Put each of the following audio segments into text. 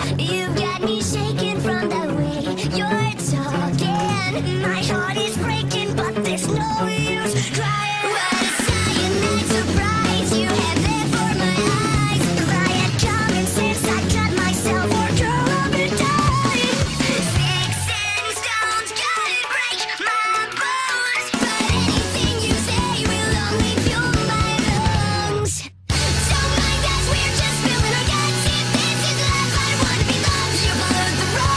You've got me shaking from the way you're talking. My heart is breaking, but there's no use crying. What a cyanide surprise you have there for my eyes. If I had common sense, I'd cut myself or curl up and die. Sticks and stones could break my bones, but anything you say will only fuel my lungs. So mind us, we're just spilling our guts. If this is love, I wanna be loved. You followed the road.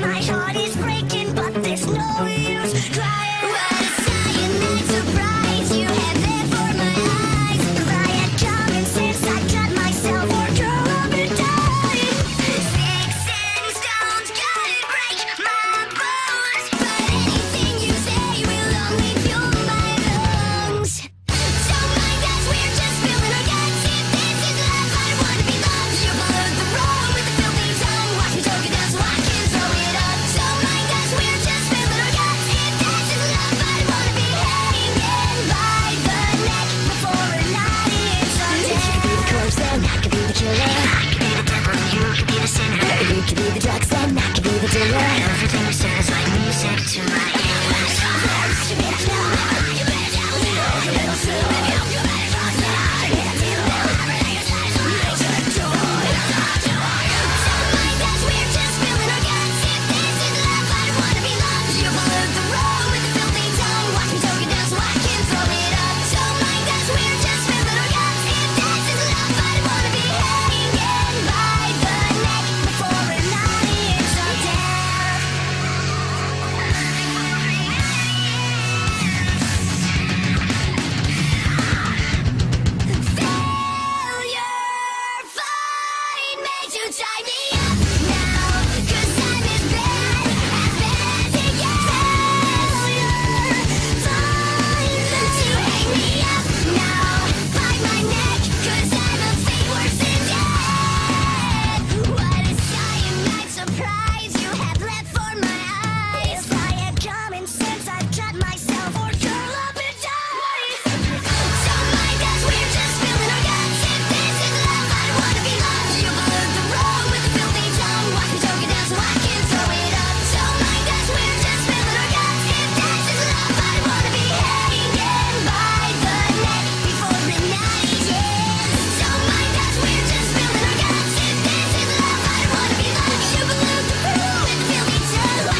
My heart is breaking, but there's no use crying. What a cyanide surprise you have there for my eyes. If I had common sense, I'd cut myself or curl up and die. Sticks and stones could break my bones, but anything you say will only fuel my lungs. So mind us, we're just spilling our guts. If this is love, I wanna be loved. You followed the road with the filthy tongue. Watch me choke it down so I can throw it up. So mind us, we're just spilling our guts. If this is love, I wanna be hanging by the neck before a night is on deck. You could be the corpse, then I could be the killer. I could be the devil, you could be the sinner. You could be the drugs, then I could be the dealer. Everything you said is like music to my ears. Tie me up now, 'cause I'm as bad as it gets. Failure, find to hang me up now. Bite my neck, 'cause I'm a fate worse than death. What a cyanide surprise you have left for my eyes. If I had common sense, I'd cut myself or curl up and die. So mind us, we're just spilling our guts. If this is love, I wanna be loved. You followed the road with the filthy tongue. Watch me choke it down so I can throw it up. So mind us, we're just spilling our guts. If this is love, I wanna be hanging by the neck before the night ends. So mind us, we're just spilling our guts. If this is love, I wanna be loved. You pollute the room with the filthy tongue.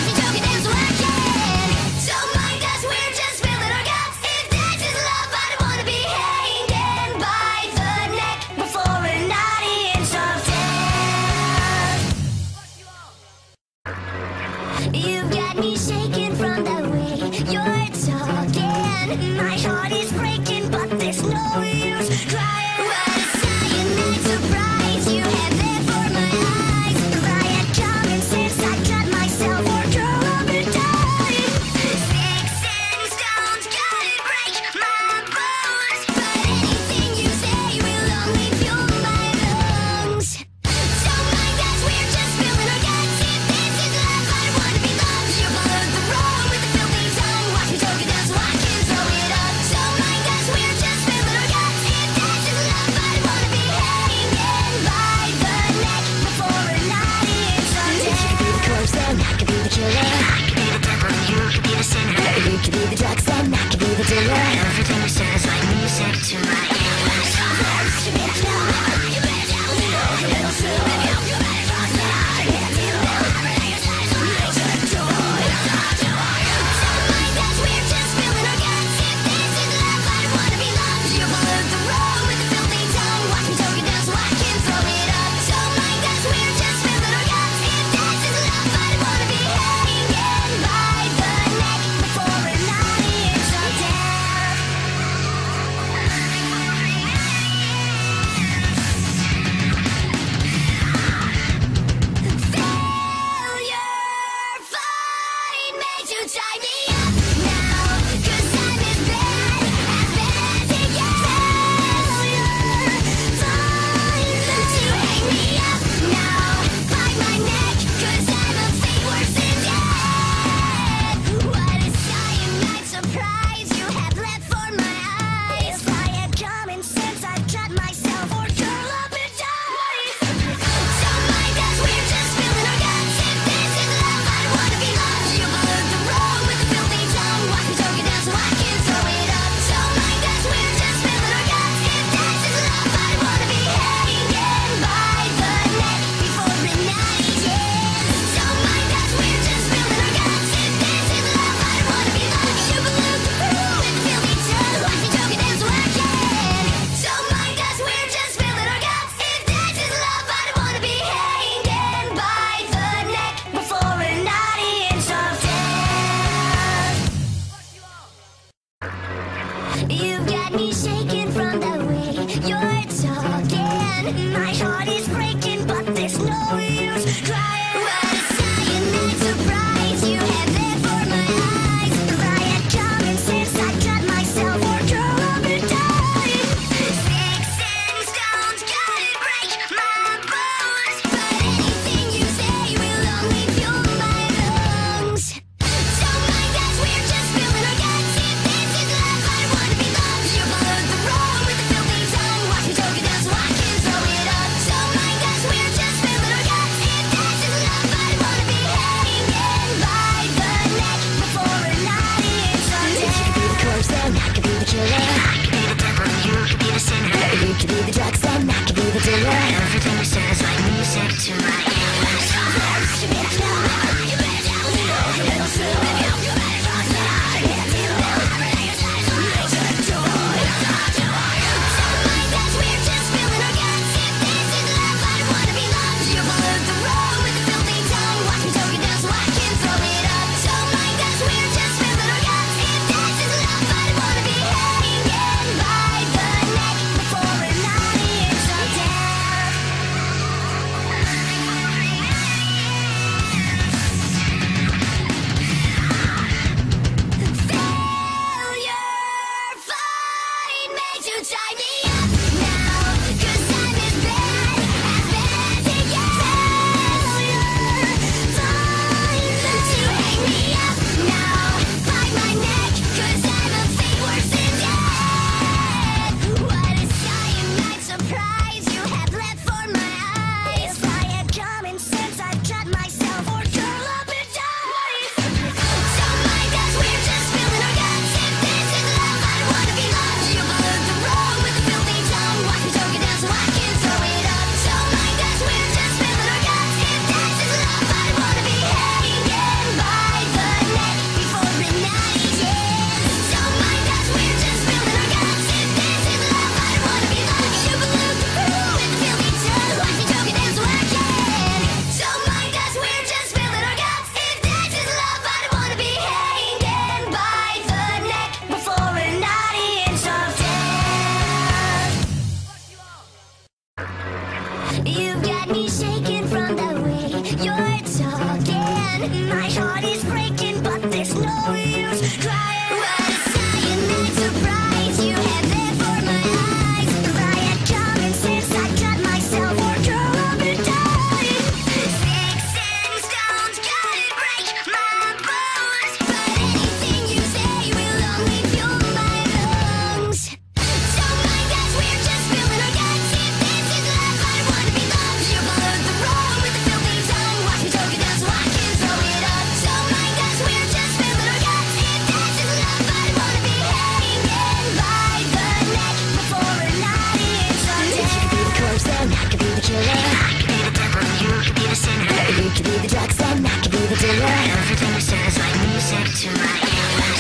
again. My heart is breaking, but there's no use crying. What a cyanide surprise you have there for my eyes. If I had common sense, I'd cut myself or curl up and die. Sticks and stones could break my bones, but anything you say will only fuel my lungs. So my guess we're just spilling our guts. If this is love, I wanna be loved. You followed the road with the filthy tongue. Watch me choke it down so I can throw it up. So my guess we're just spilling our guts. If this is love, I wanna be hanging by the neck before a night is on deck. You could be the corpse, then I could be the killer. I could be the devil, you could be the sinner. You could be the drugs, then I could be the dealer. Everything you said is like music to my ears.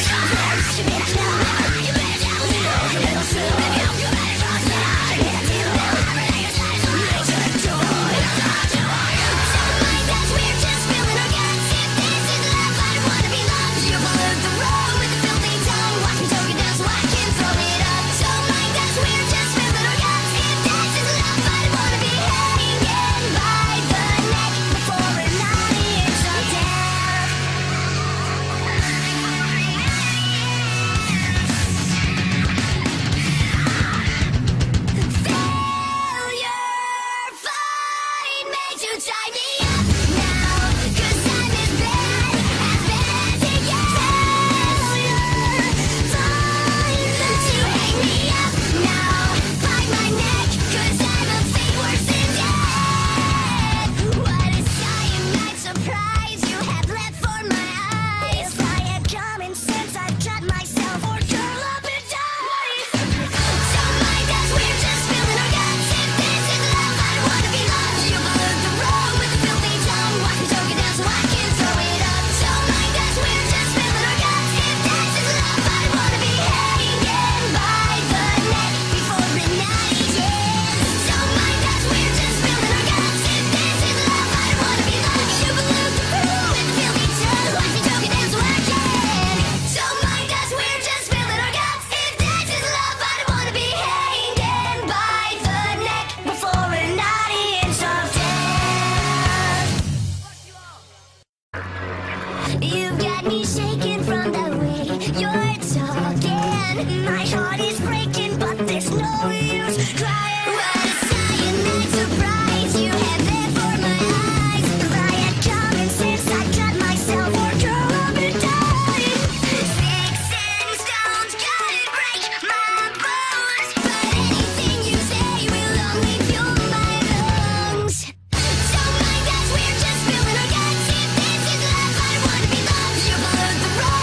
Tie me up now, 'cause I'm as bad as it gets. Failure, find to hang me up now. Bite my neck, 'cause I'm a fate worse than death. What a cyanide surprise you have left for my eyes. If I had common sense, I'd cut myself or curl up and die. So my guess we're just spilling our guts. If this is love, I wanna be loved. You followed the road with a filthy tongue. Watch me choke it down so I can throw it up. So my guess we're just spilling our guts. If this is love, I wanna be hanging by the neck before the night ends. So my guess we're just spilling our guts. If this is love, I wanna be loved. You pollute the pool with a filthy tongue. Watch me choke it down so I can. So my guess we're just spilling our guts. If this is love, I wanna be hanging by the neck before a night ends of death. You've got me shaking from the way you're talking. My heart is breaking, but there's no use crying. What a cyanide surprise you have there for my eyes. If I had common sense, I'd cut myself or curl up and die. Sticks and stones could break my bones, but anything you say will only fuel my lungs. So my guess we're just spilling our guts. If this is love, I wanna be loved. You followed the road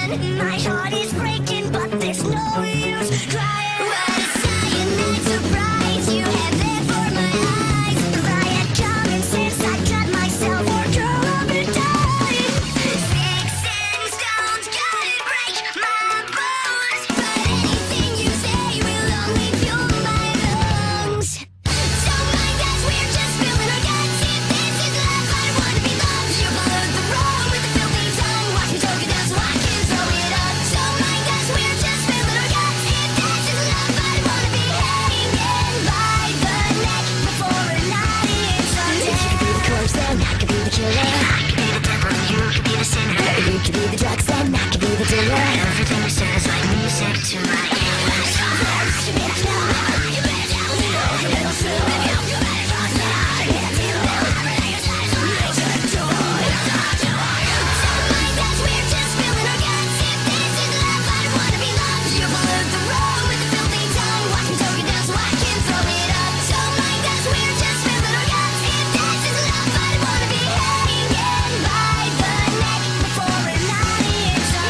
again. My heart is breaking, but there's no use crying. What a cyanide surprise you have there for my eyes. If I had common sense, I'd cut myself or curl up and die. Sticks and stones could break my bones, but anything you say will only fuel my lungs. So my guess we're just spilling our guts. If this is love, I wanna be loved. You followed the road with a filthy tongue. Watch me choke it down so I can throw it up. So my guess we're just spilling our guts. If this is love, I wanna be hanging by the neck before a night is on. You could be the corpse, then I could be the killer. I could be the devil, you could be the sinner. You could be the drugs, then I could be the dealer. Everything you said is like music to my ears. You better know, you better tell me. You better sue me, you better trust me. You better deal with everything you say, so I should do it. So my guess we're just spilling our guts. If this is love, I wanna be loved. You followed the road with a filthy tongue. Watch me choke it down so I can throw it up. So my guess we're just spilling our guts. If this is love, I wanna be hanging by the neck before a night is on.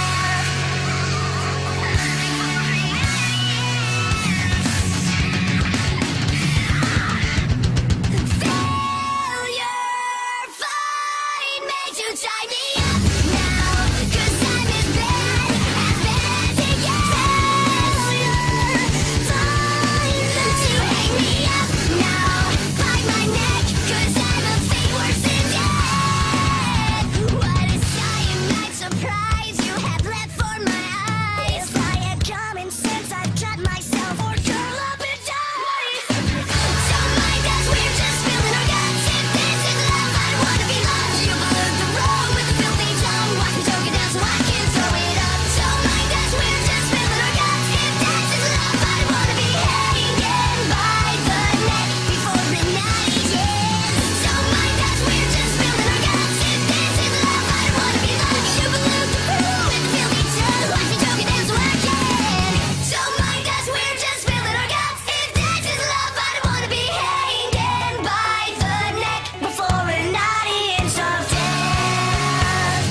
Failure, find me to tie me up now, 'cause I'm as bad as it gets. Failure, find them to hang me up now, bite my neck, 'cause I'm a fate worse than death. What a cyanide surprise you have left for my eyes. If I had common sense, I'd cut myself or curl up and die. So my guess we're just spilling our guts. If this is love, I wanna be loved. You followed the road with a filthy tongue. Watch me choke it down so I can throw it up. So my guess we're just spilling our guts. If this is love, I wanna be hanging by the neck before the night ends. So my guess we're just spilling our guts. If this is love, I wanna be loved. You pollute the pool with a filthy tongue. Watch me choke it down so I can. So my guess we're just spilling our guts. If this is love, I wanna be hanging by the neck before a night ends of death.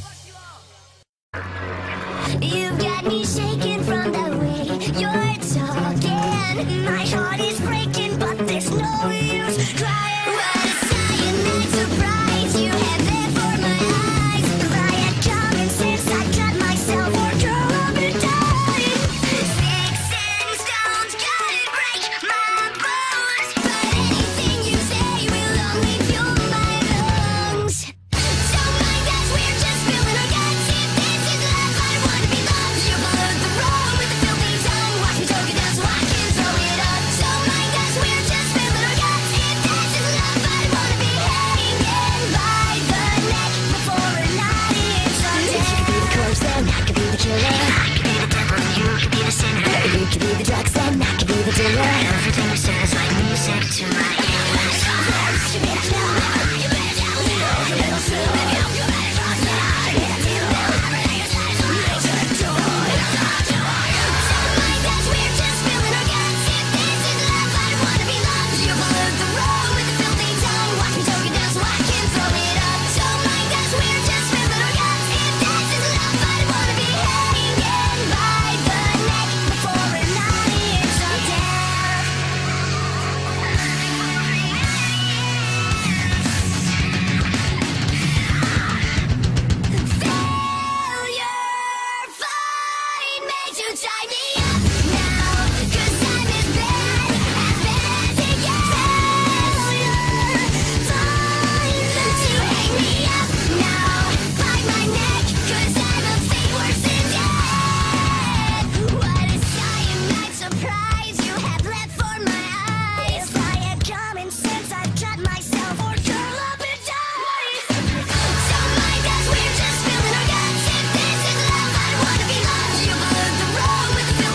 You've got me shaking from the way you're talking. My heart is breaking, but there's no use crying. What a cyanide surprise you have there for my eyes. If I had common sense, I'd cut myself or curl up and die. Sticks and stones could break my bones, but anything you say will only fuel my lungs. So my guess we're just spilling our guts. If this is love, I wanna be loved. You followed the road with a filthy tongue. Watch me choke it down so I can throw it up. So my guess we're just spilling our guts. If this is love, I wanna be hanging by the neck before a night is on. You could be the corpse, then I could be the killer. I could be the devil, you could be the sinner. You could be the drugs, then I could be the dealer. Everything you said is like music to my ears. You better know, you better tell me. You better sue me, you better trust me. You better deal with everything you say, so I should do it. So my guess we're just spilling our guts. If this is love, I wanna be loved. You followed the road with a filthy tongue. Watch me choke it down so I can throw it up. So my guess we're just spilling our guts. If this is love, I wanna be hanging by the neck before a night is on. Failure, find me to tie me up now, 'cause I'm as bad as it gets. Failure, find them to hang me up now, bite my neck, 'cause I'm a fate worse than death. What a cyanide surprise you have left for my eyes. If I had common sense, I'd cut myself or curl up and die. So my guess we're just spilling our guts. If this is love, I wanna be loved. You followed the road with a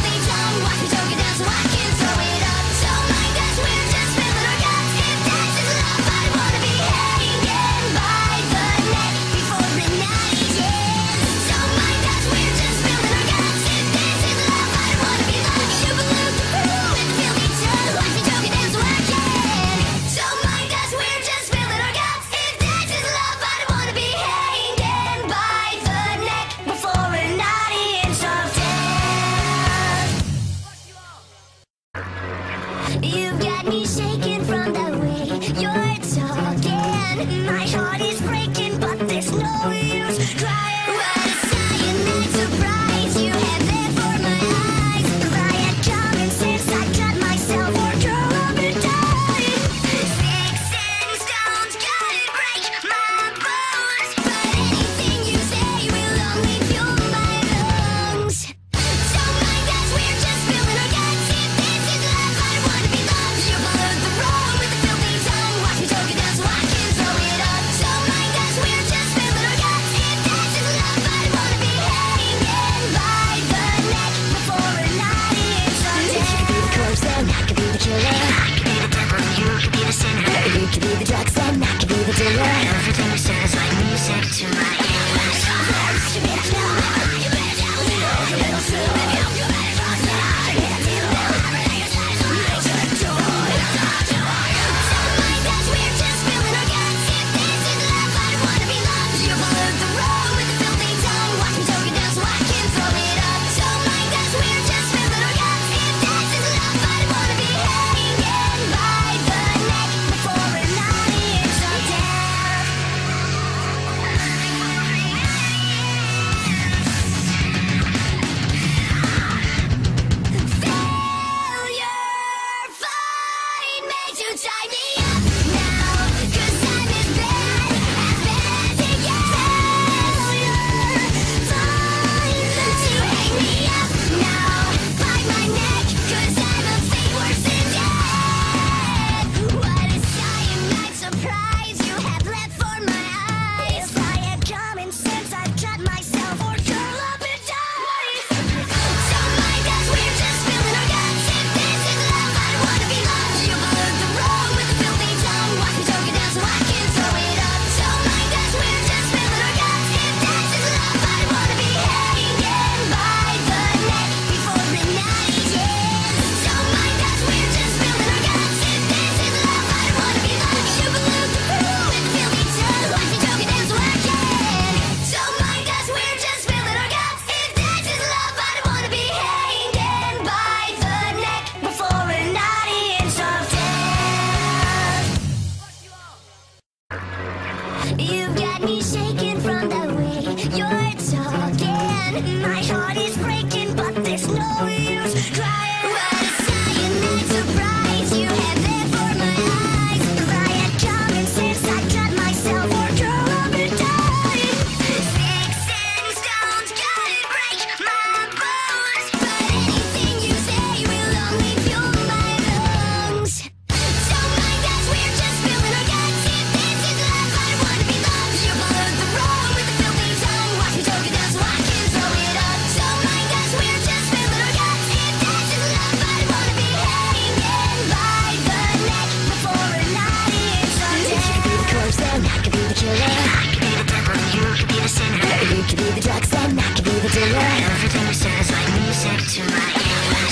My heart is breaking, but there's no use crying. What a cyanide surprise you have there for my eyes. If I had common sense, I'd cut myself or curl up and die. Sticks and stones could break my bones, but anything you say will only fuel my lungs. So my guess we're just spilling our guts. If this is love, I wanna be loved. You followed the road with a filthy tongue. Watch me choke it down so I can throw it up. So my guess we're just spilling our guts. If this is love, I wanna be hanging by the neck before a night is on. You could be the corpse, then I could be the killer. I could be the devil, you could be the sinner. You could be the drugs, then I could be the dealer. Everything you said is like music to my ears.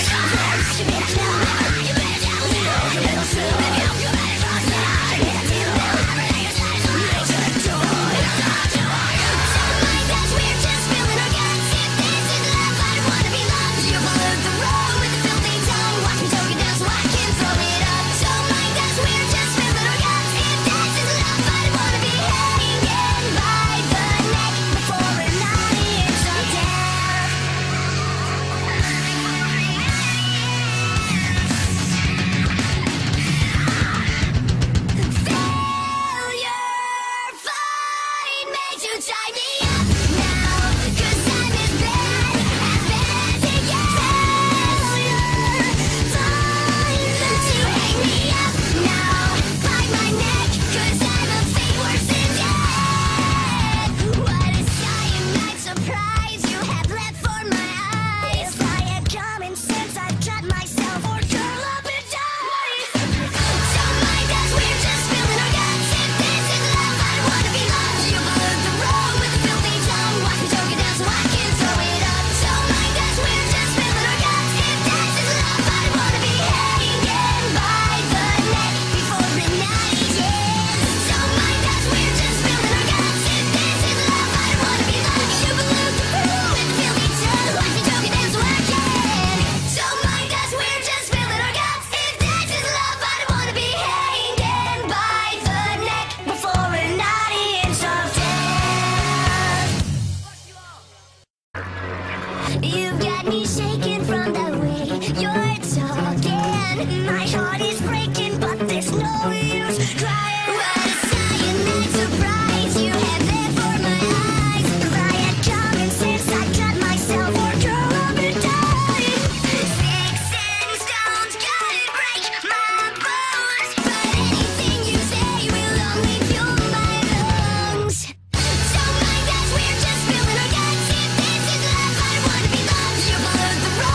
Tie me up now, 'cause I'm as bad as it gets. Failure, find to hang me up now. Bite my neck, 'cause I'm a fate worse than death. What a cyanide surprise you have left for my eyes. If I had common sense, I'd cut myself or curl up and die. So my guess we're just spilling our guts. If this is love, I wanna be loved. You followed the road with a filthy tongue. Watch me choke it down so I can throw it up. So my guess we're just spilling our guts. If this is love, I wanna be hanging by the neck before the night ends. So my guess we're just spilling our guts. If this is love, I wanna be loved. You pollute the pool with a filthy tongue. Watch me choke it down so I can. So my guess we're just spilling our guts. If this is love, I wanna be hanging by the neck before an audience of death. You've got me shaking from the way you're talking. My heart is breaking, but there's no use crying. What a cyanide surprise you have there for my eyes. If I had common sense, I'd cut myself or curl up and die. Sticks and stones could break my bones, but anything you say will only fuel my lungs. So my guess we're just spilling our guts. If this is love, I wanna be loved. You followed the road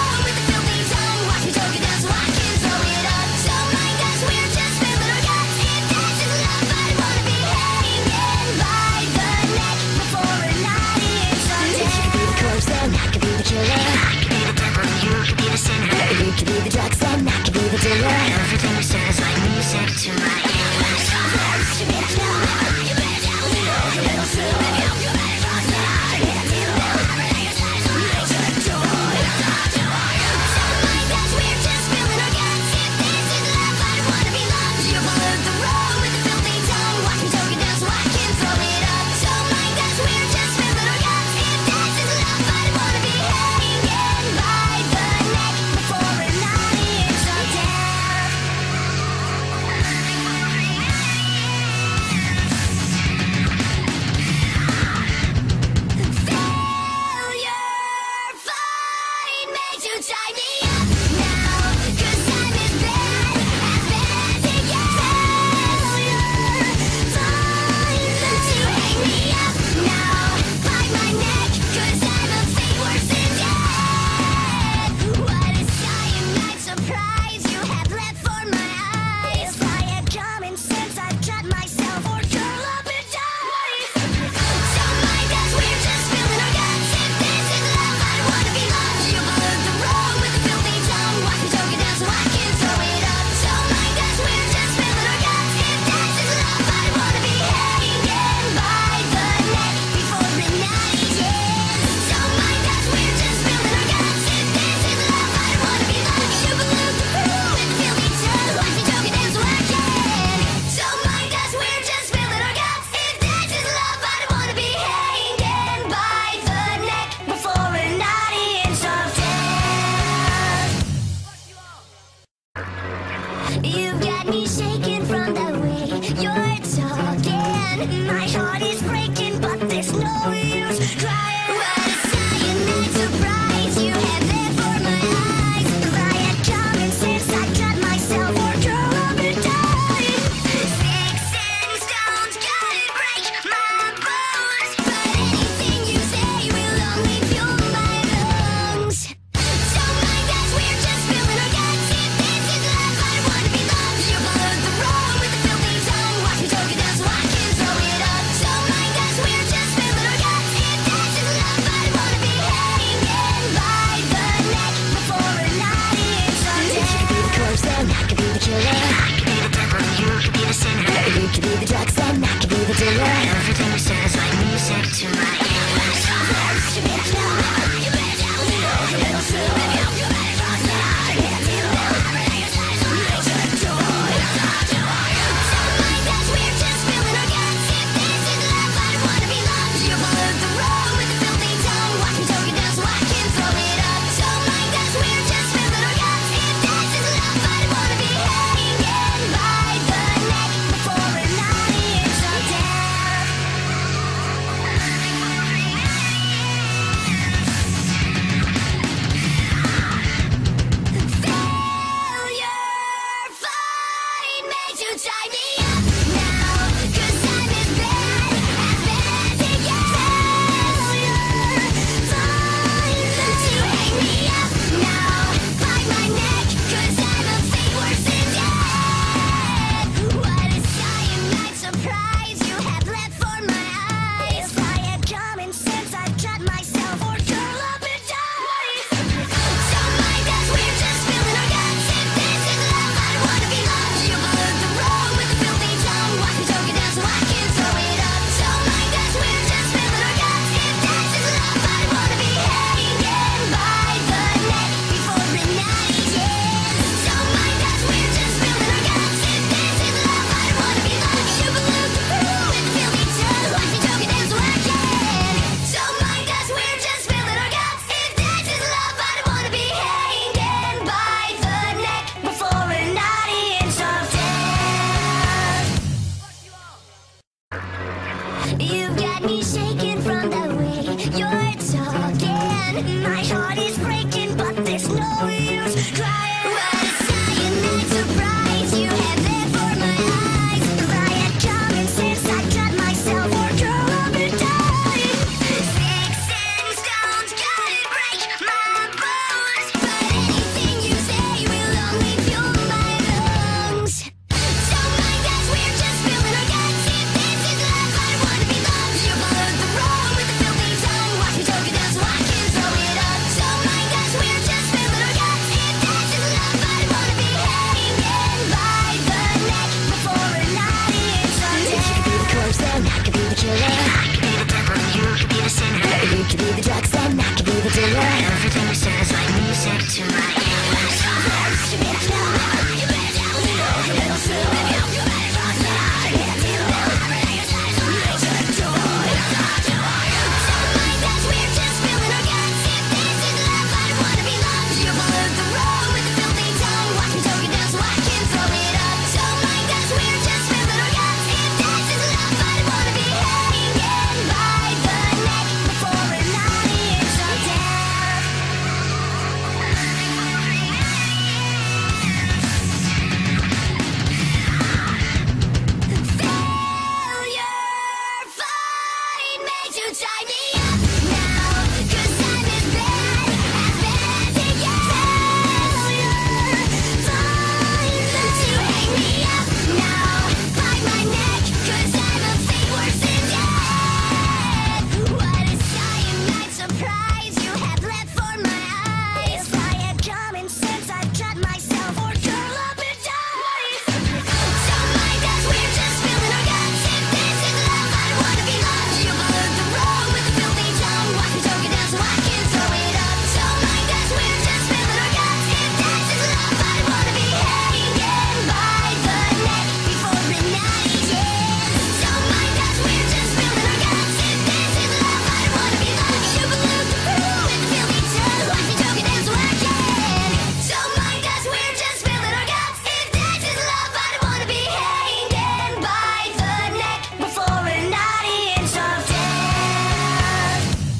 My heart is breaking, but there's no use crying. What a cyanide surprise you had there for my eyes. If I had common sense, I'd cut myself or curl up and die. Sticks and stones could break my bones, but anything you say will only fuel my lungs. So my guess we're just spilling our guts. If this is love, I wanna be loved. You followed the road with the filthy tongue. Watch me choke it down so I can throw it up. So my guess we're just spilling our guts. If this is love, I wanna be hanging by the neck before a night is on deck. You could be the corpse, then I could be the killer. I could be the devil, and you could be the sinner. You could be the drugs, then I could be the dealer. Everything you said is like music to my ears. You better kill me, you better tell me. You better sue me, you better trust me. You better deal with everything you said is right. So my guess we're just spilling our guts. If this is love, I wanna be loved. You followed the road with the filthy tongue. Watch me choke it down so I can throw it up. So my guess we're just spilling our guts. If this is love, I wanna be hanging by the neck before a night is on death. Failure, find me to tie me up now, 'cause I'm as bad as it gets. Failure, find me to hang me up now, bite my neck, 'cause I'm a fate worse than death. What a cyanide surprise you have left for my eyes. If I had common sense, I'd cut myself or curl up and die. So my guess we're just spilling our guts. If this is love, I wanna be loved. You followed the road with the filthy tongue. Watch me choke it down so I can throw it up. So my guess we're just spilling our guts. If this is love, I wanna be hanging by the neck before the night ends. So my guess we're just spilling our guts. If this is love, I wanna be loved. You pollute the pool with the filthy tongue. Watch me choke it down so I can. So my guess we're just spilling our guts. If this is love, I wanna be hanging by the neck before a night ends of death.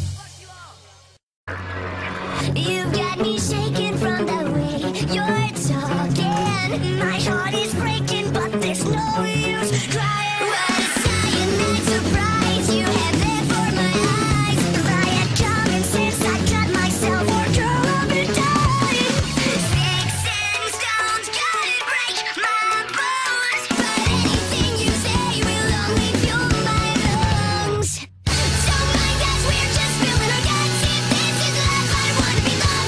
You've got me shaking from the way you're talking. My heart is breaking, but there's no use crying. What a cyanide surprise you had there for my eyes. If I had common sense, I'd cut myself or curl up and die. Sticks and stones could break my bones, but anything you say will only fuel my lungs. So my guess we're just spilling our guts. If this is love, I wanna be loved.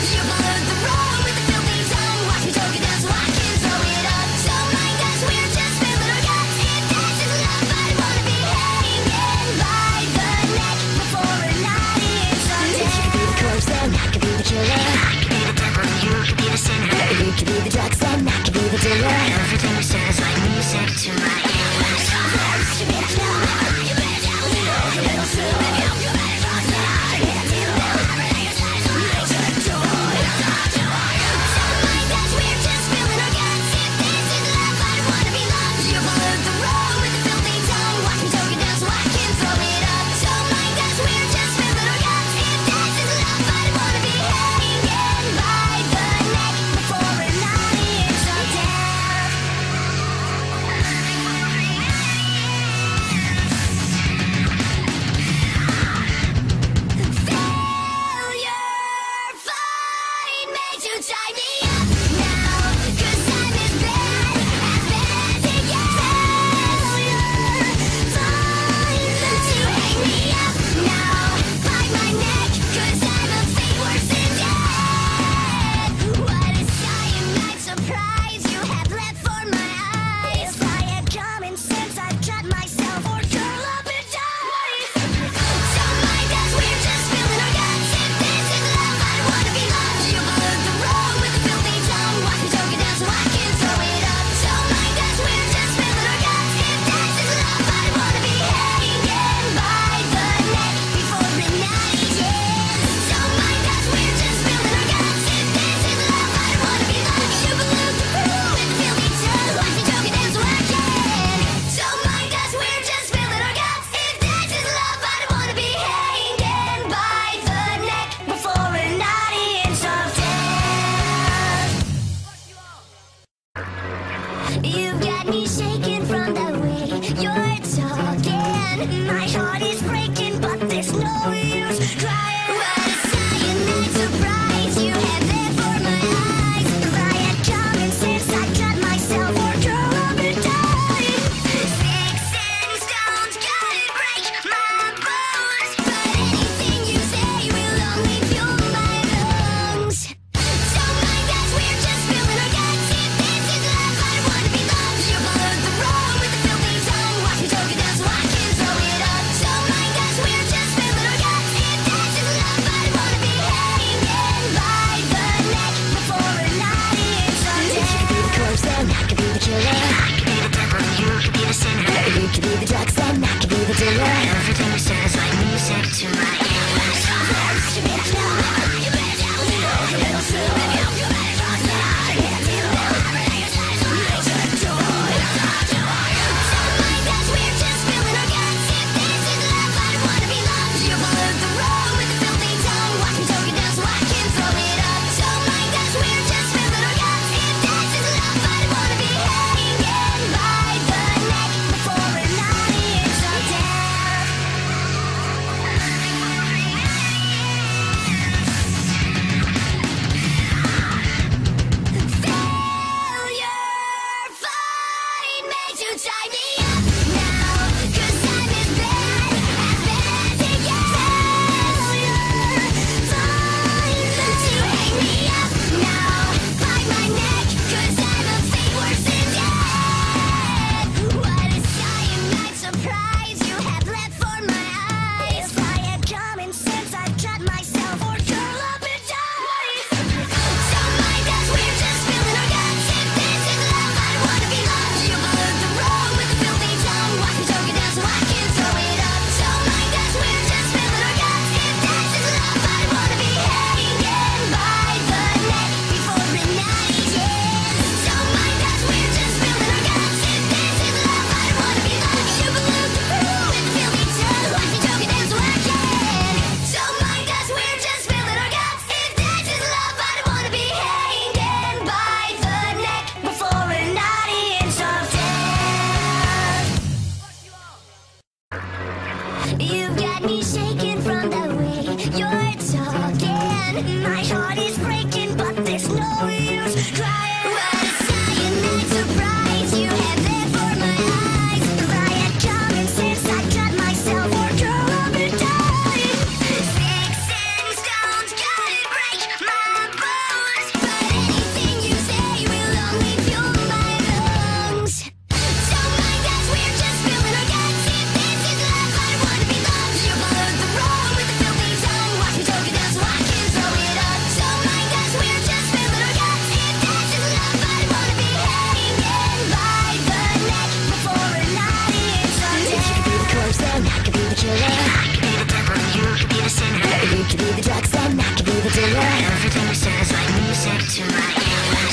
My heart is breaking, but there's no use crying. What a cyanide surprise you have there for my eyes. If I had common sense, I'd cut myself or curl up and die. Sticks and stones could break my bones, but anything you say will only fuel my lungs. So mind us, we're just spilling our guts. If this is love, I wanna be loved. You followed the road with the filthy tongue. Watch me choke it down so I can throw it up. So mind us, we're just spilling our guts. If this is love, I wanna be hanging by the neck before a night is done. You could be the corpse, then I could be the killer. I could be the devil, you could be the sinner. You could be the drugs, then I could be the dealer. Everything you said is like music to my ears.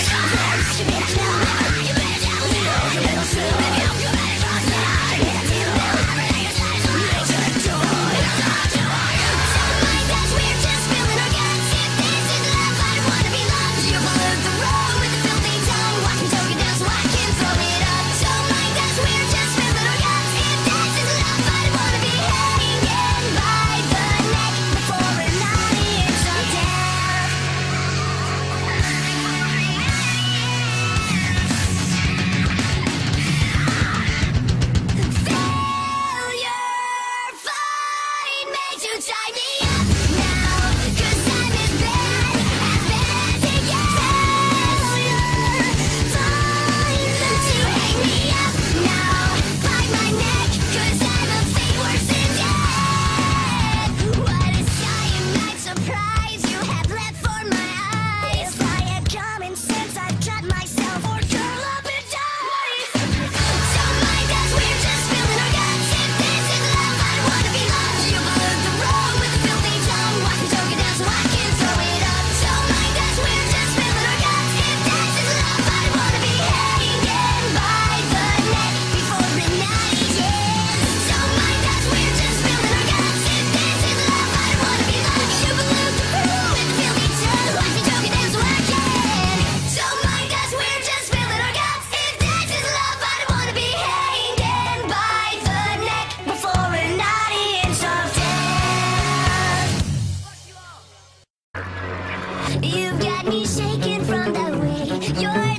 You've got me shaking from the way you're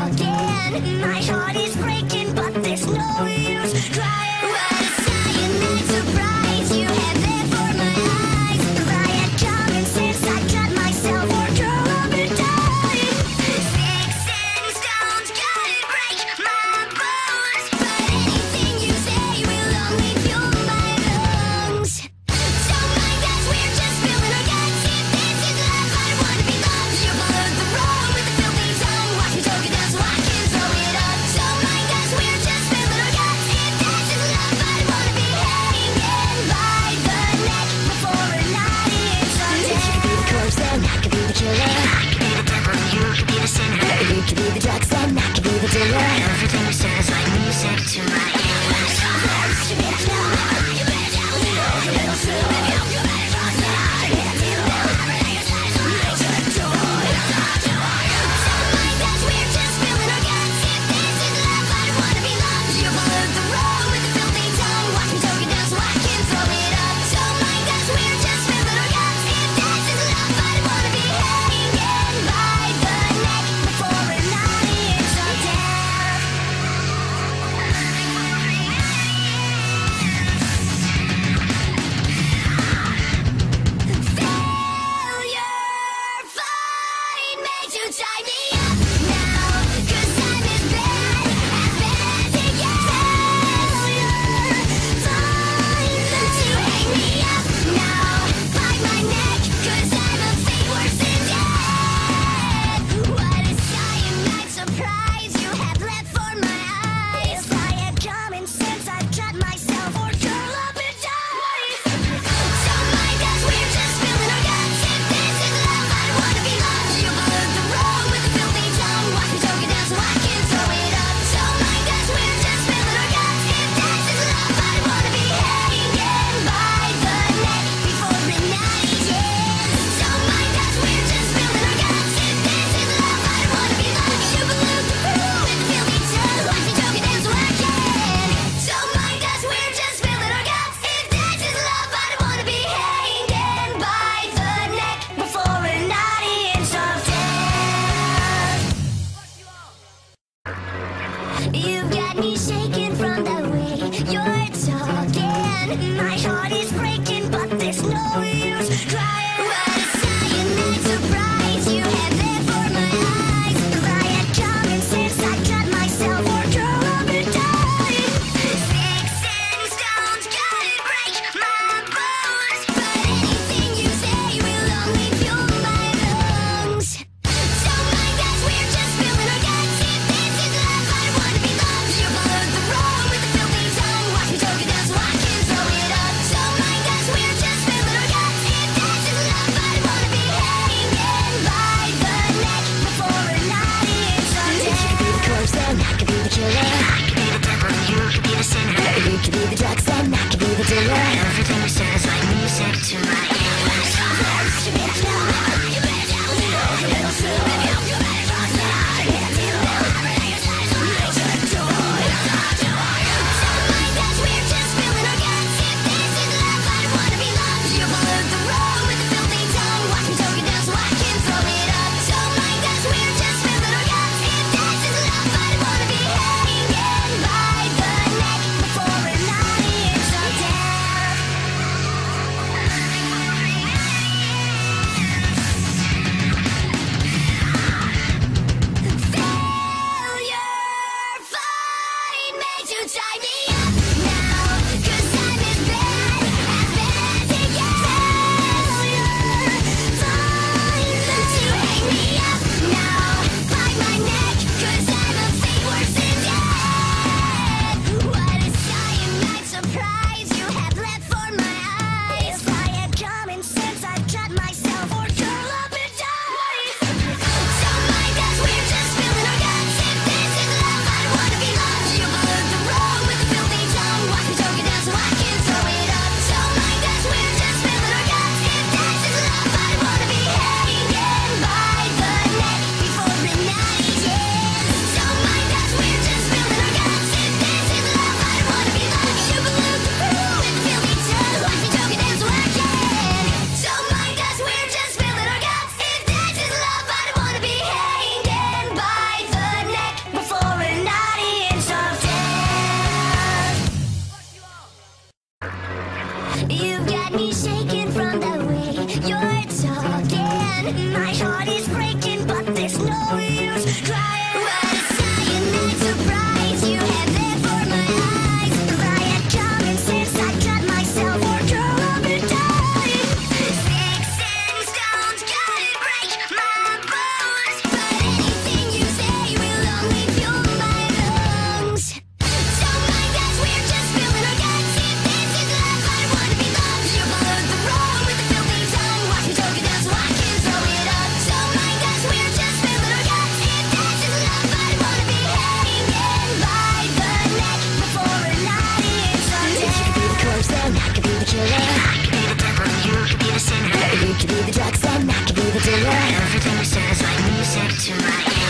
talking. My heart is breaking, but there's no use crying. What a cyanide surprise you have there for my eyes. If I had common sense, I'd cut myself or curl up and die. Sticks and stones could break my bones, but anything you say will only fuel my lungs. So mind us, we're just spilling our guts. If this is love, I wanna be loved. You followed the road with the filthy tongue. Watch me choke it down so I can throw it up. So mind us, we're just spilling our guts. If this is love, I wanna be hanging by the neck before a night is done. You could be the corpse, then I could be the killer. I could be the devil, you could be the sinner. You could be the drugs, then I could be the dealer. Everything you said is like music to my ears. Tie me up now, 'cause I'm as bad as it gets. Failure, fine to hang me up now, bite my neck, 'cause I'm a fate worse than death. What a cyanide surprise you have left for my eyes. If I had common sense, I'd cut myself or curl up and die. So mind us, we're just spilling our guts. If this is love, I wanna be loved. You followed the road with My heart is breaking, but there's no use crying. What a cyanide surprise you have there for my eyes. If I had common sense, I'd cut myself or curl up and die. Sticks and stones could break my bones, but anything you say will only fuel my lungs. So my guess we're just spilling our guts. If this is love, I wanna be loved. You followed the road with the filthy tongue. Watch me choke it down so I can throw it up. So my guess we're just spilling our guts. If this is love, I wanna be hanging by the neck before a night is on deck. You could be the corpse and I could be the killer. I could be the devil, you could be the sinner. You could be the drugs and I could be the dealer. Everything you said is like music to my ears.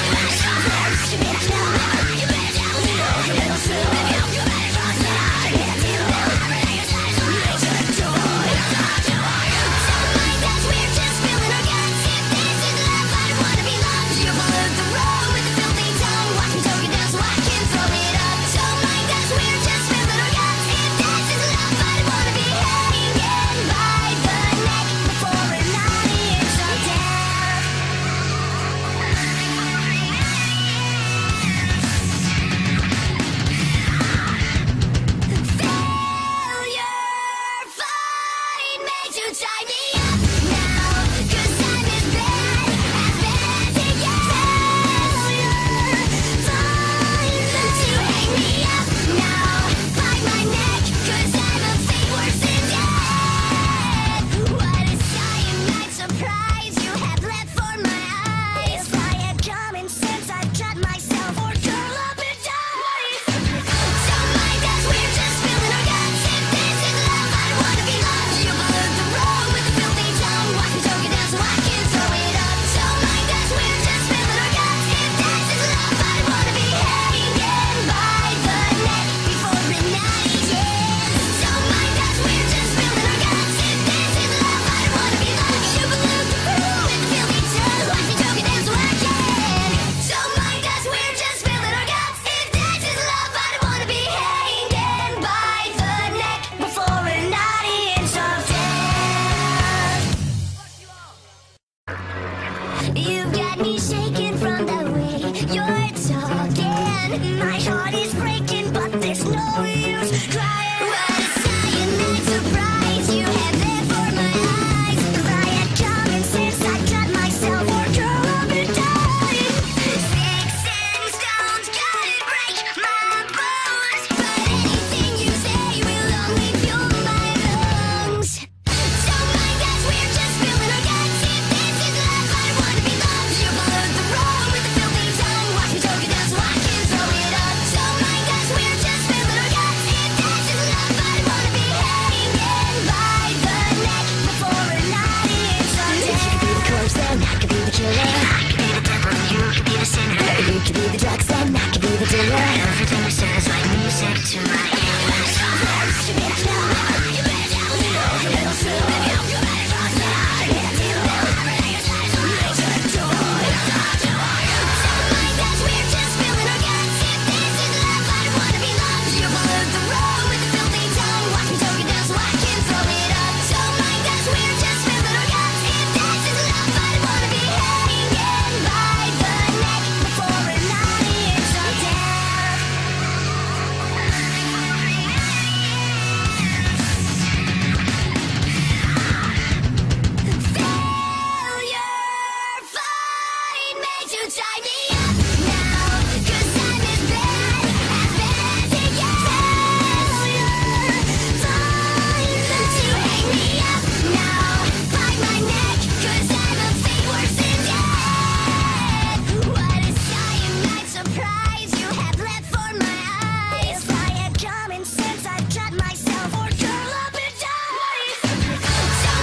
You've got me shaking from the way you're talking. My heart is breaking, but there's no use crying. What a cyanide surprise you have there for my eyes. If I had common sense, I'd cut myself or curl up and die. Sticks and stones could break my bones, but anything you say will only fuel my lungs. So my guess we're just spilling our guts. If this is love, I wanna be loved. You followed the road with the filthy tongue. Watch me choke it down so I can throw it up. So my guess we're just spilling our guts. If this is love, I wanna be hanging by the neck before a night is on deck. You could be the corpse and I could be the killer. I could be the devil, you could be the sinner. You could be the drugs and I could be the dealer. Everything you said is like music to my ears.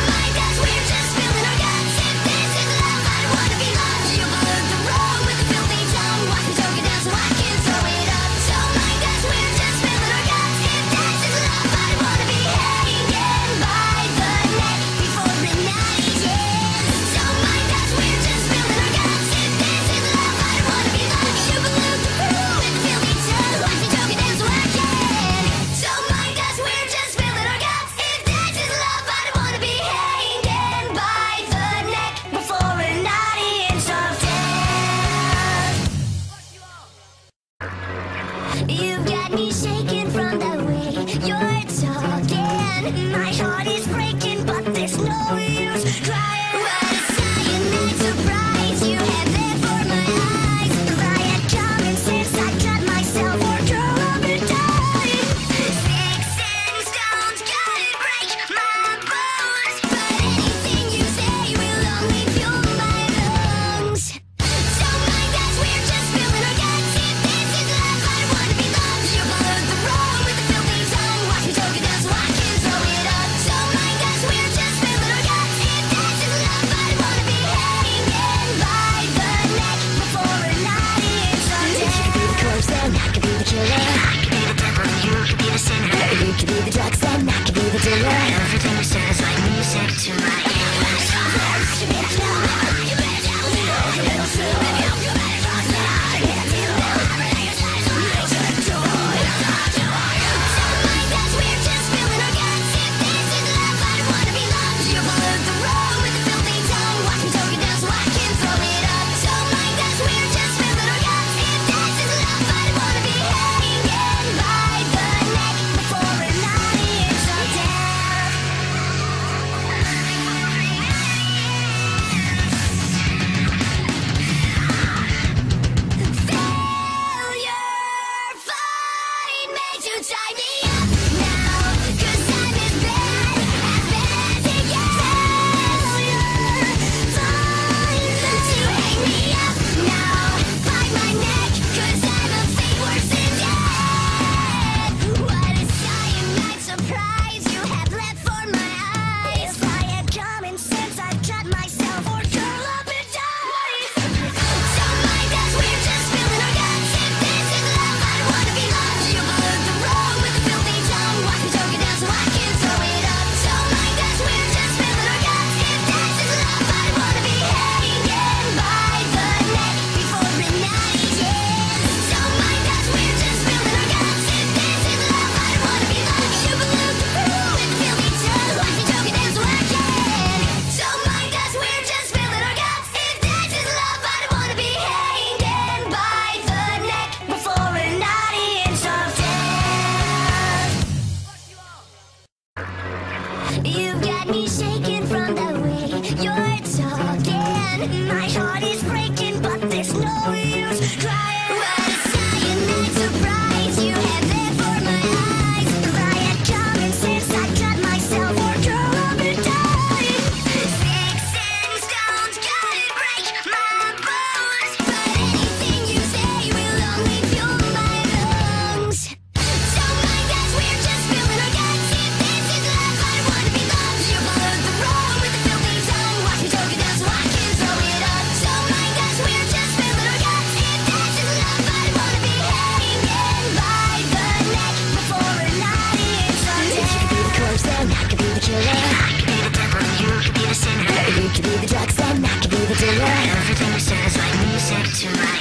We're just spilling our guts. If this is love, I wanna be loved. You followed the road with the filthy My heart is breaking, but there's no use crying. What a cyanide surprise you have there for my eyes. If I had common sense, I'd cut myself or curl up and die. Sticks and stones could break my bones, but anything you say will only fuel my lungs. So my guess we're just spilling our guts. If this is love, I wanna be loved. You followed the road with a filthy tongue. Watch me choke it down so I can throw it up. So my guess we're just spilling our guts. If this is love, I wanna be hanging by the neck before a night is on. You could be the corpse, then I could be the killer. I could be the devil, you could be the sinner. You could be the drugs, then I could be the dealer. Everything you said is like music to my